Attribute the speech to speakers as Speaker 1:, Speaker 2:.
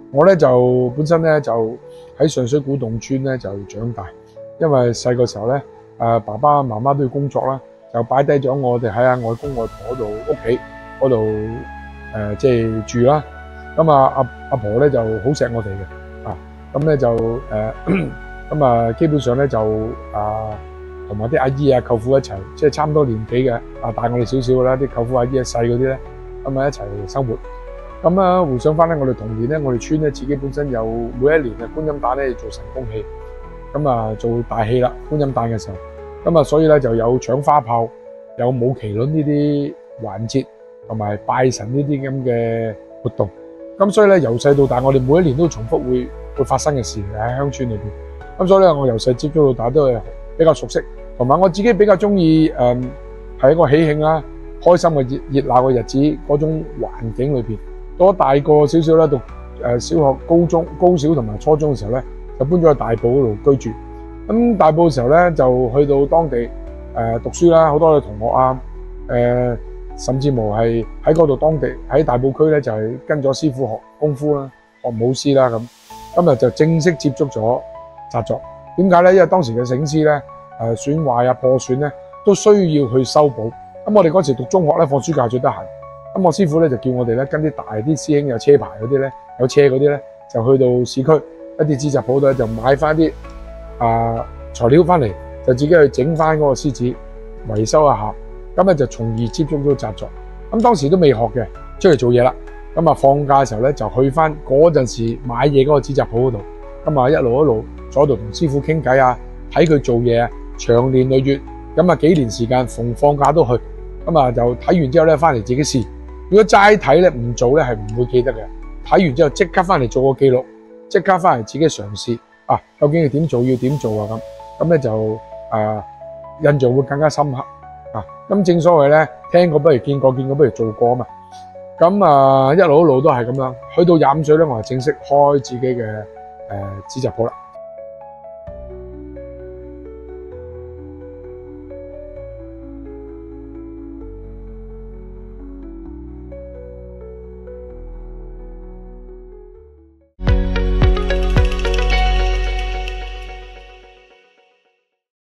Speaker 1: 我咧就本身咧就喺上水古洞村咧就長大，因為細個時候咧爸爸媽媽都要工作啦，就擺低咗我哋喺阿外公外婆度屋企嗰度即係住啦。咁阿婆咧就好錫我哋嘅咁咧就咁基本上咧就同埋啲阿姨啊舅父一齊，即係差唔多年紀嘅大我哋少少啦，啲舅父阿姨細嗰啲咧咁一齊生活。咁回想翻咧，我哋童年咧，我哋村咧自己本身有每一年嘅觀音誕咧做神功戲，做大戲啦，觀音誕嘅時候，所以咧就有搶花炮，有舞麒麟呢啲環節，同埋拜神呢啲咁嘅活動。咁所以咧由細到大，我哋每一年都重複會發生嘅事喺鄉村裏邊。咁所以咧我由細接觸到大都係比較熟悉，同埋我自己比較中意係一個喜慶啦、開心嘅熱鬧嘅日子嗰種環境裏邊。到咗大個少少咧，讀小學、高小同埋初中嘅時候咧，就搬咗去大埔嗰度居住。咁大埔嘅時候咧，就去到當地讀書啦，好多嘅同學啊，甚至乎係喺嗰度當地喺大埔區咧，就係跟咗師傅學功夫啦，學武師啦咁。今日就正式接觸咗紮作。點解咧？因為當時嘅醒獅咧損壞啊、破損咧，都需要去修補。咁我哋嗰時讀中學咧，放暑假最得閒。咁我師傅咧就叫我哋咧跟啲大啲師兄有車牌嗰啲咧，有車嗰啲咧就去到市區一啲紙紮鋪度就買翻啲材料翻嚟，就自己去整翻嗰個獅子維修一下，咁咧就從而接觸到紮作。咁當時都未學嘅，出嚟做嘢啦。咁放假嘅時候咧就去翻嗰陣時買嘢嗰個紙紮鋪嗰度，咁一路坐喺度同師傅傾偈啊，睇佢做嘢啊，長年累月，幾年時間逢放假都去，就睇完之後咧翻嚟自己試。如果齋睇咧唔做咧係唔會記得嘅，睇完之後即刻翻嚟做個記錄，即刻翻嚟自己嘗試究竟係點做要點做咁咧就印象會更加深刻咁正所謂咧聽過不如見過，見過不如做過啊嘛。咁一路都係咁樣，去到25歲咧我係正式開自己嘅紙紮鋪啦。